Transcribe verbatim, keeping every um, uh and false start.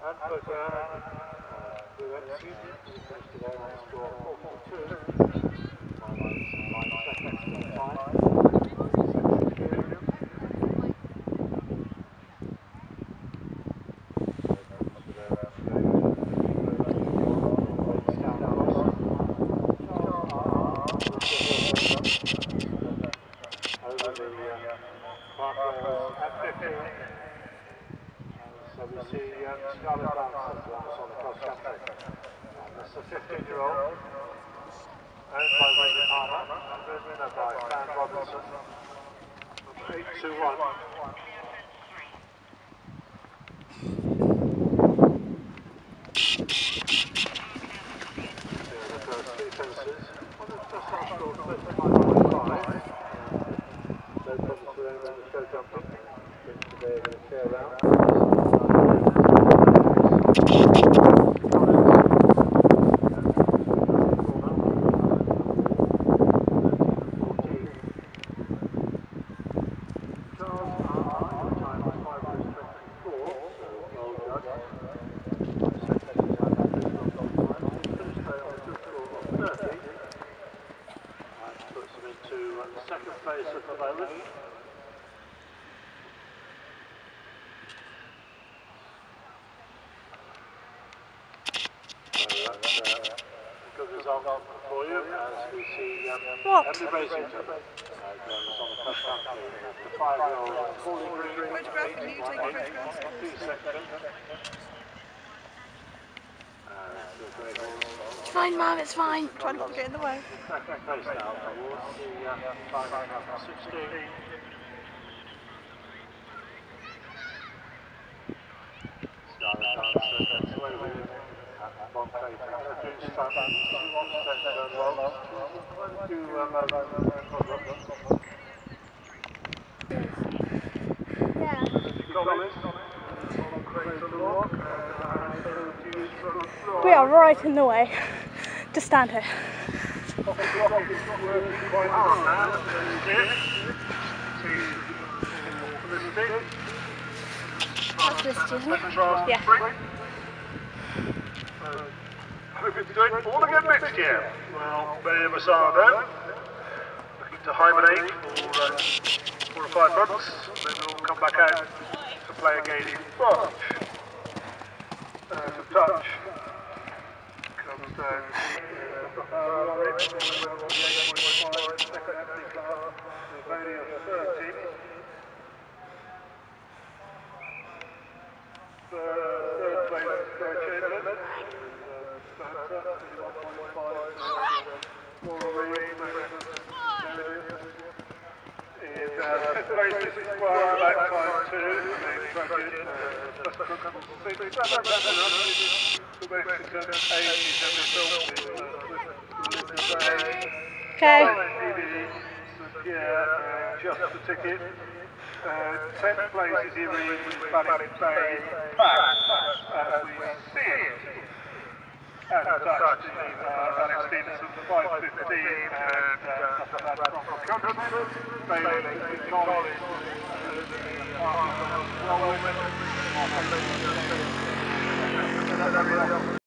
And put down uh, Felicity, who finished today on score forty-two. Minus nine seconds that time. Second period. Over the uh, park at fifteen. So we see um, Scarlett Dancers on the cross country. And this is a fifteen year old, owned by Wendy Palmer, and ridden by Stan Robinson, eight two one. Here are the first three fences. One is just off score thirty-five point five. No problems with anyone in the show jumping. Today we're going to share around. Second place at the moment. So that's uh, a good result for you, as we see um, Emily Basington uh, goes on the cross country. The five-year-old Pauline Green, Photograph, can you take a photograph? B section. It's fine, Mum, it's fine. Try not to get in the way. Second place now towards the uh, five hundred sixteen. Scarlett Dancer gets away with it at one place. June Stunt, two offset turn rolls. Quite a few um, problems. Yeah. We are right in the way. Just stand here. Quite hard now. That's Felicity, isn't it? Yeah. Hope it's doing all again next year. Well, Mayor Masada looking to hibernate for uh, four or five months, then we'll come back out to play again in March. Uh, to touch comes down to thirty. The third place is Claire Chamberlain. thirty-one point five. Maureen, in uh, fifth place, this is Squire about time two. Main Dragon, uh, just Cook, six. The Mexican, eight. Okay. Yeah, just the ticket. Uh, tenth place is Irene with Ballet Bay back as we see it. As such, uh, Alex Stevenson five fifteen and uh, that's from Country. Bailey, Collins, uh, Rowan,